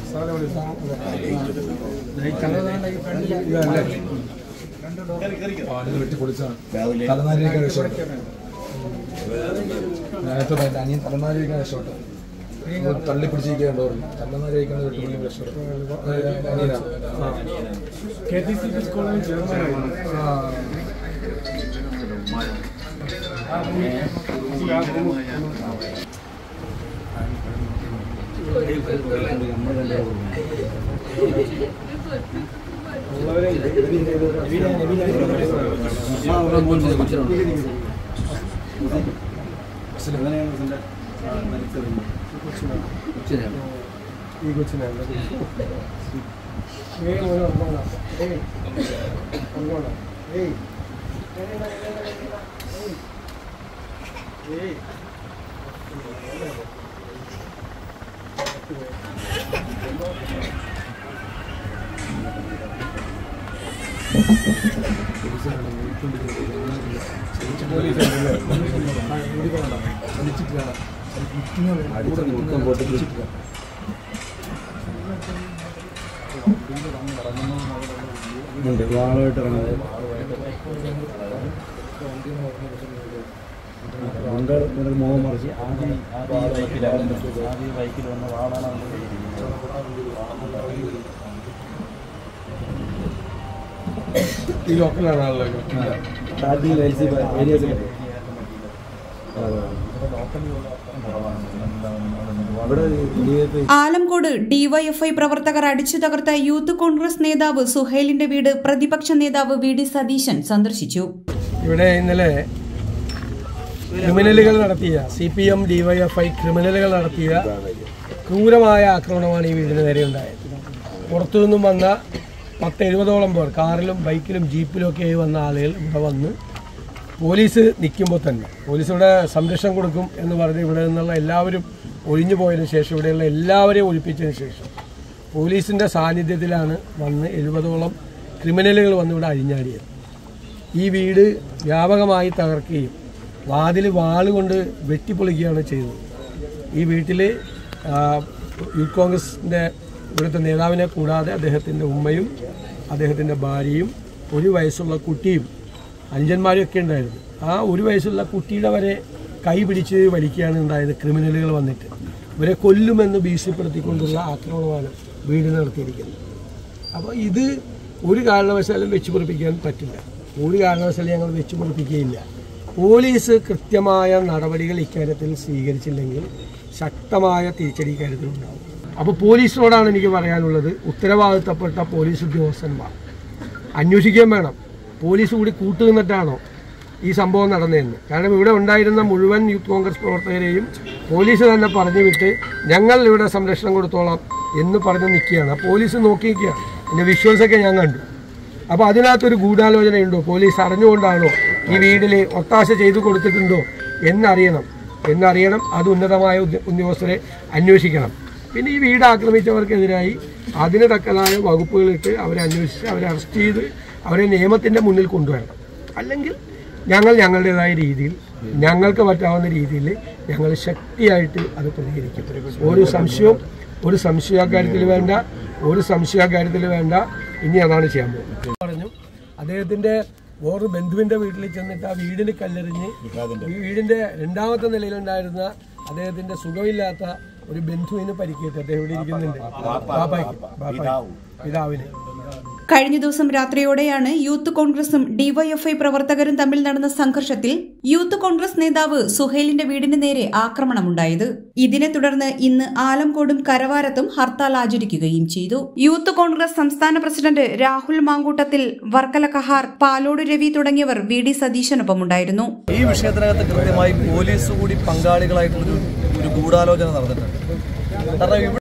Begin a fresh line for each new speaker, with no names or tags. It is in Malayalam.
അനിയൻ തലനാരിക്കാൻ രക്ഷപ്പെട്ടു. തള്ളി പിടിച്ചിരിക്കുന്നുണ്ടോ തലനാരിക്കാൻ മോഹം മറിച്ച് ബൈക്കിൽ വന്ന വാടാനാണ് ഈ ലോക്കലാണ്
ആലംകോട് ഡിവൈഎഫ്ഐ പ്രവർത്തകർ അടിച്ചു തകർത്ത യൂത്ത് കോൺഗ്രസ് നേതാവ് സുഹൈലിന്റെ വീട് പ്രതിപക്ഷ നേതാവ് വി ഡി സതീശൻ സന്ദർശിച്ചു.
ഇവിടെ ഇന്നലെ ക്രിമിനലുകൾ നടത്തിയ CPM ഡിവൈഎഫ്ഐ ക്രിമിനലുകൾ നടത്തിയ ക്രൂരമായ ആക്രമണമാണ് ഈ വീടിന് നേരെ ഉണ്ടായത്. പുറത്തുനിന്നും വന്ന 10-70ഓളം പേർ കാറിലും ബൈക്കിലും ജീപ്പിലും ഒക്കെ വന്ന ആളുകൾ ഇവിടെ വന്ന് പോലീസ് നിൽക്കുമ്പോൾ തന്നെ പോലീസ് ഇവിടെ സംരക്ഷണം കൊടുക്കും എന്ന് പറഞ്ഞ് ഇവിടെ നിന്നുള്ള എല്ലാവരും ഒഴിഞ്ഞു പോയതിനു ശേഷം ഇവിടെയുള്ള എല്ലാവരെയും ഒഴിപ്പിച്ചതിന് ശേഷം പോലീസിൻ്റെ സാന്നിധ്യത്തിലാണ് വന്ന് 70ഓളം ക്രിമിനലുകൾ വന്ന് ഇവിടെ അഴിഞ്ഞാടിയത്. ഈ വീട് വ്യാപകമായി തകർക്കുകയും വാതിൽ വാളുകൊണ്ട് വെട്ടിപ്പൊളിക്കുകയാണ് ചെയ്തത്. ഈ വീട്ടിൽ യൂത്ത് കോൺഗ്രസിൻ്റെ ഇവിടുത്തെ നേതാവിനെ കൂടാതെ അദ്ദേഹത്തിൻ്റെ ഉമ്മയും അദ്ദേഹത്തിൻ്റെ ഭാര്യയും 1 വയസ്സുള്ള കുട്ടിയും അനുജന്മാരൊക്കെ ഉണ്ടായിരുന്നു. ആ 1 വയസ്സുള്ള കുട്ടിയുടെ വരെ കൈ പിടിച്ച് വലിക്കുകയാണ് ഉണ്ടായത് ക്രിമിനലുകൾ വന്നിട്ട്. ഇവരെ കൊല്ലുമെന്ന് ഭീഷണിപ്പെടുത്തിക്കൊണ്ടുള്ള ആക്രമണമാണ് വീട് നടത്തിയിരിക്കുന്നത്. അപ്പോൾ ഇത് ഒരു കാരണവശാലും വെച്ച് പൊറിപ്പിക്കാൻ പറ്റില്ല. ഒരു കാരണവശാലും ഞങ്ങൾ വെച്ച് പൊറിപ്പിക്കുകയില്ല. പോലീസ് കൃത്യമായ നടപടികൾ ഇക്കാര്യത്തിൽ സ്വീകരിച്ചില്ലെങ്കിൽ ശക്തമായ തിരിച്ചടി ഇക്കാര്യത്തിൽ ഉണ്ടാകും. അപ്പോൾ പോലീസിനോടാണ് എനിക്ക് പറയാനുള്ളത്, ഉത്തരവാദിത്തപ്പെട്ട പോലീസ് ഉദ്യോഗസ്ഥന്മാർ അന്വേഷിക്കാൻ വേണം. പോലീസ് കൂടി കൂട്ടുനിന്നിട്ടാണോ ഈ സംഭവം നടന്നതെന്ന്. കാരണം ഇവിടെ ഉണ്ടായിരുന്ന മുഴുവൻ യൂത്ത് കോൺഗ്രസ് പ്രവർത്തകരെയും പോലീസ് തന്നെ പറഞ്ഞു വിട്ട് ഞങ്ങൾ ഇവിടെ സംരക്ഷണം കൊടുത്തോളാം എന്ന് പറഞ്ഞ് നിൽക്കുകയാണ്. പോലീസ് നോക്കി നിൽക്കുക. എൻ്റെ വിഷ്വൽസൊക്കെ ഞാൻ കണ്ടു. അപ്പോൾ അതിനകത്തൊരു ഗൂഢാലോചനയുണ്ടോ, പോലീസ് അറിഞ്ഞുകൊണ്ടാണോ ഈ വീട്ടിൽ ഒത്താശ ചെയ്തു കൊടുത്തിട്ടുണ്ടോ എന്നറിയണം. അത് ഉന്നതമായ ഉദ്യോഗസ്ഥരെ അന്വേഷിക്കണം. പിന്നെ ഈ വീട് ആക്രമിച്ചവർക്കെതിരായി അതിന് തക്കതായ വകുപ്പുകളിട്ട് അവരെ അന്വേഷിച്ച് അവരെ അറസ്റ്റ് ചെയ്ത് അവരെ നിയമത്തിൻ്റെ മുന്നിൽ കൊണ്ടുവരണം. അല്ലെങ്കിൽ ഞങ്ങൾ ഞങ്ങളുടേതായ രീതിയിൽ ഞങ്ങൾക്ക് പറ്റാവുന്ന രീതിയിൽ ഞങ്ങൾ ശക്തിയായിട്ട് അത് പ്രതികരിക്കും. ഒരു സംശയക്കാര്യത്തിൽ വേണ്ട. ഇനി അതാണ് ചെയ്യാൻ പോകുന്നത് പറഞ്ഞു. അദ്ദേഹത്തിൻ്റെ വേറൊരു ബന്ധുവിൻ്റെ വീട്ടിൽ ചെന്നിട്ട് ആ വീടിന് കല്ലെറിഞ്ഞ് ഈ വീടിൻ്റെ 2ാമത്തെ നിലയിലുണ്ടായിരുന്ന അദ്ദേഹത്തിൻ്റെ സുഖമില്ലാത്ത ഒരു ബന്ധുവിന് പരിക്കേറ്റ് അദ്ദേഹം ഇവിടെ ഇരിക്കുന്നുണ്ട്. പിതാവിന്
കഴിഞ്ഞ ദിവസം രാത്രിയോടെയാണ് യൂത്ത് കോൺഗ്രസും ഡിവൈഎഫ്ഐ പ്രവർത്തകരും തമ്മിൽ നടന്ന സംഘർഷത്തിൽ യൂത്ത് കോൺഗ്രസ് നേതാവ് സുഹൈലിന്റെ വീടിന് നേരെ ആക്രമണമുണ്ടായത്. ഇതിനെ തുടർന്ന് ഇന്ന് ആലംകോടും കരവാരത്തും ഹർത്താൽ ആചരിക്കുകയും ചെയ്തു. യൂത്ത് കോൺഗ്രസ് സംസ്ഥാന പ്രസിഡന്റ് രാഹുൽ മാങ്കൂട്ടത്തിൽ, വർക്കല കഹാർ, പാലോട് രവി തുടങ്ങിയവർ വി ഡി സതീശനൊപ്പമുണ്ടായിരുന്നു.
ഈ വിഷയത്തിനകത്ത് കൃത്യമായി പോലീസ് കൂടി പങ്കാളികളായിട്ടുള്ളൊരു ഗൂഢാലോചന നടന്നിട്ടുണ്ട്. കാരണം